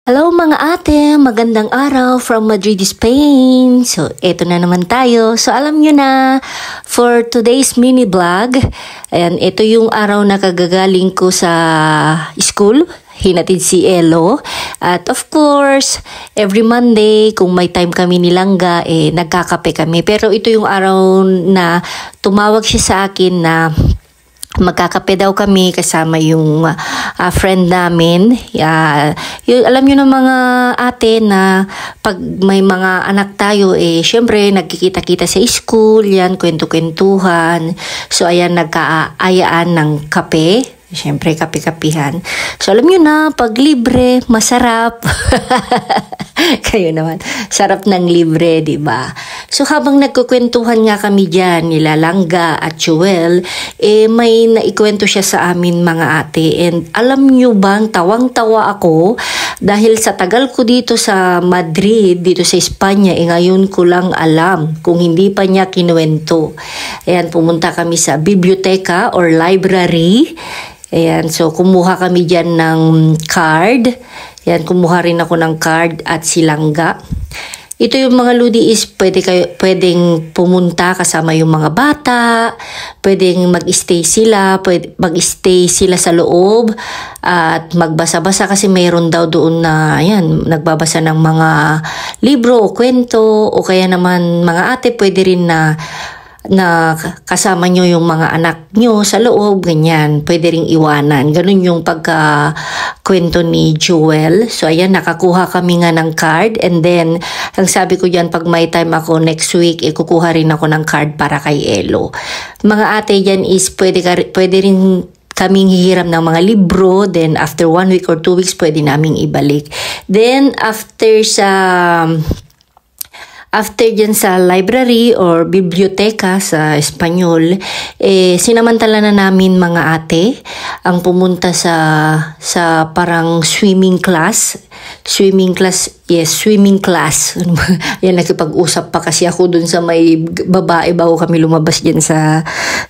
Hello mga ate, magandang araw from Madrid, Spain. So, eto na naman tayo. So, alam nyo na, for today's mini vlog, ayan, ito yung araw na kagagaling ko sa school. Hinatid si Elo. At of course, every Monday, kung may time kami ni Langga, nagkakape kami. Pero ito yung araw na tumawag siya sa akin na magkakape daw kami kasama yung friend namin. Alam nyo ng mga ate na pag may mga anak tayo, syempre nagkikita-kita sa school, yan, kwento-kwentuhan. So ayan, nagkaayaan ng kape. Siyempre, kape-kapihan. So, alam nyo na, pag libre, masarap. Kayo naman, sarap ng libre, di ba? So, habang nagkukwentuhan nga kami dyan, nila Langga at Joel, may naikwento siya sa amin, mga ate. And alam nyo bang, tawang-tawa ako, dahil sa tagal ko dito sa Madrid, dito sa Espanya, ngayon ko lang alam kung hindi pa niya kinuwento. Ayan, pumunta kami sa biblioteka or library. Ayan, so kumuha kami dyan ng card. Ayan, kumuha rin ako ng card at si Langga. Ito yung mga ludi is pwedeng pumunta kasama yung mga bata, pwedeng mag-stay sila, mag-stay sila sa loob at magbasa-basa kasi mayroon daw doon na ayan, nagbabasa ng mga libro o kwento o kaya naman mga ate pwede rin na kasama nyo yung mga anak nyo sa loob, ganyan. Pwede ring iwanan. Ganun yung pagka-kwento ni Joel. So, ayan, nakakuha kami nga ng card. And then, ang sabi ko dyan, pag may time ako next week, kukuha rin ako ng card para kay Elo. Mga ate dyan is pwede rin kaming hihiram ng mga libro. Then, after 1 week or 2 weeks, pwede naming ibalik. Then, After dyan sa library or biblioteka sa Espanyol, sinamantala na namin mga ate ang pumunta sa parang swimming class. Swimming class. Yan, nakipag-usap pa kasi ako dun sa may babae bago kami lumabas dyan sa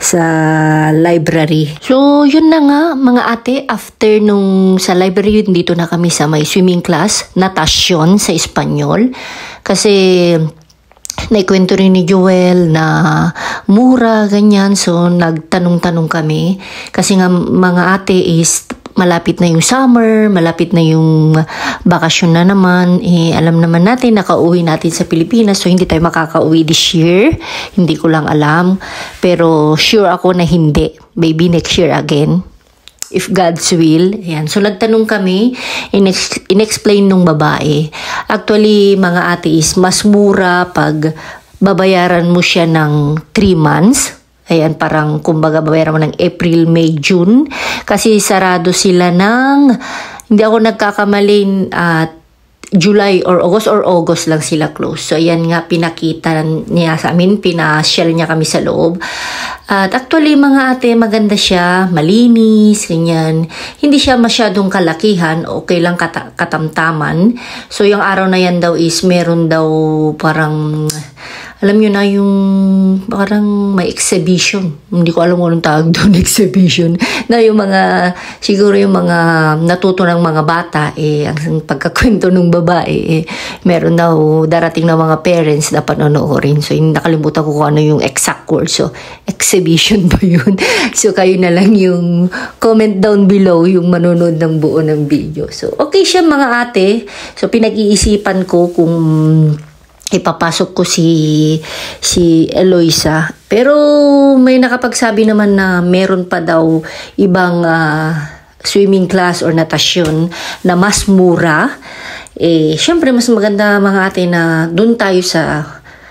library. So, yun na nga mga ate, after nung sa library, dito na kami sa may swimming class, natasyon sa Espanyol. Kasi naikwento rin ni Joel na mura, ganyan. So, nagtanong-tanong kami. Kasi nga mga ate is malapit na yung summer, malapit na yung bakasyon na naman. Alam naman natin, nakauwi natin sa Pilipinas. So, hindi tayo makakauwi this year. Hindi ko lang alam. Pero sure ako na hindi. Maybe next year again. If God's will. Ayan. So, nagtanong kami, in-explain nung babae. Actually, mga ate is mas mura pag babayaran mo siya ng 3 months. Ayan, parang kumbaga babayaran mo ng April, May, June. Kasi sarado sila ng, hindi ako nagkakamali, July or August lang sila close. So, ayan nga, pinakita niya sa amin, pina-share niya kami sa loob. At actually, mga ate, maganda siya, malinis, ganyan. Hindi siya masyadong kalakihan, okay lang katamtaman. So, yung araw na yan daw is meron daw parang, alam nyo na yung parang may exhibition. Hindi ko alam kung anong tawag doon, exhibition. Na yung mga, siguro yung mga natuto ng mga bata, ang pagkakwento ng babae, meron daw darating na mga parents na panonoorin. So, nakalimutan ko kung ano yung exact word. So, exhibition ba yun? So, kayo na lang yung comment down below yung manonood ng buo ng video. So, okay siya mga ate. So, pinag-iisipan ko kung ipapasok ko si Eloisa. Pero may nakapagsabi naman na meron pa daw ibang swimming class or natasyon na mas mura. Syempre mas maganda mga ate na doon tayo sa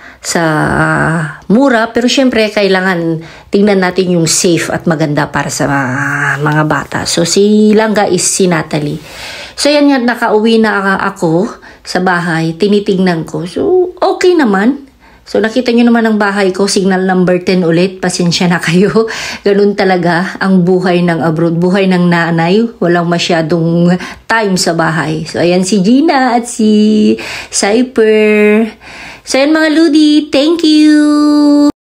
mura, pero syempre kailangan tingnan natin yung safe at maganda para sa mga bata. So si Langga is si Natalie. So yan nga, nakauwi na ako sa bahay, tinitingnan ko. So okay naman. So nakita nyo naman ang bahay ko, signal number 10 ulit, pasensya na kayo. Ganun talaga ang buhay ng abroad, buhay ng nanay, walang masyadong time sa bahay. So ayan si Gina at si Cyper. So ayan mga ludi, thank you!